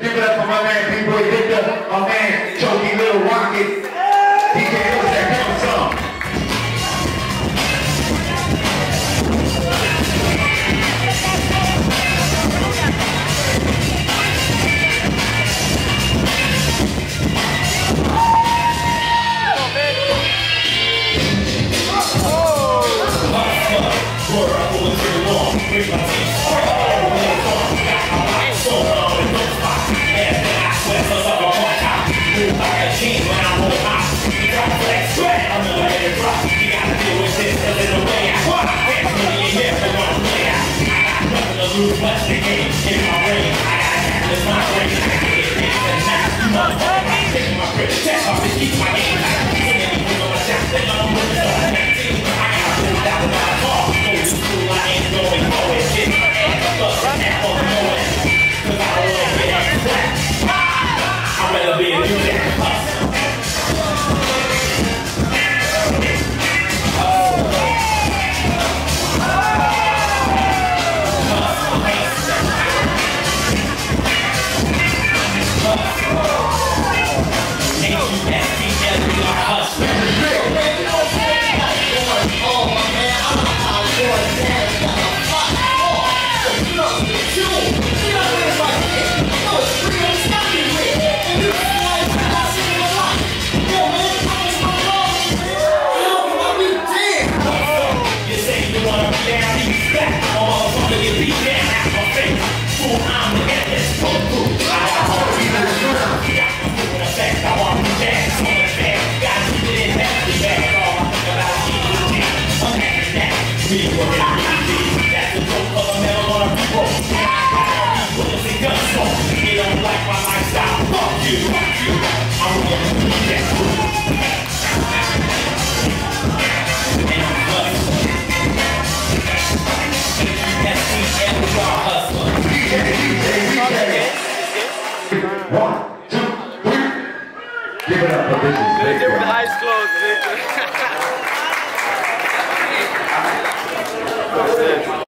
Give it up for my man, B-Boy Victor, my man, Choky, Little Rocket. DJ, what's that coming song? Watch the game in my ring. I gotta handle my brain. I can get it and now you motherfucker. I'm taking my grip. Test off to keep my game tight. So many people on my shot. They know I'm moving on the next team. I got pulled out of my car. Go to school, I ain't going forward. Shit, my ass up, and half on the moment. Cause I don't wanna get up flat. I'd rather be a new jack hustler. One, two, three. Give it up for Victor. With the eyes closed, Victor.